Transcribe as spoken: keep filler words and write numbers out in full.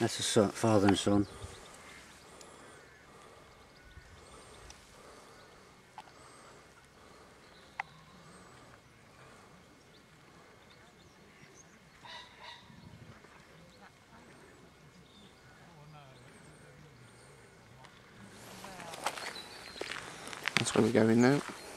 That's a son, father and son. That's where we're going now.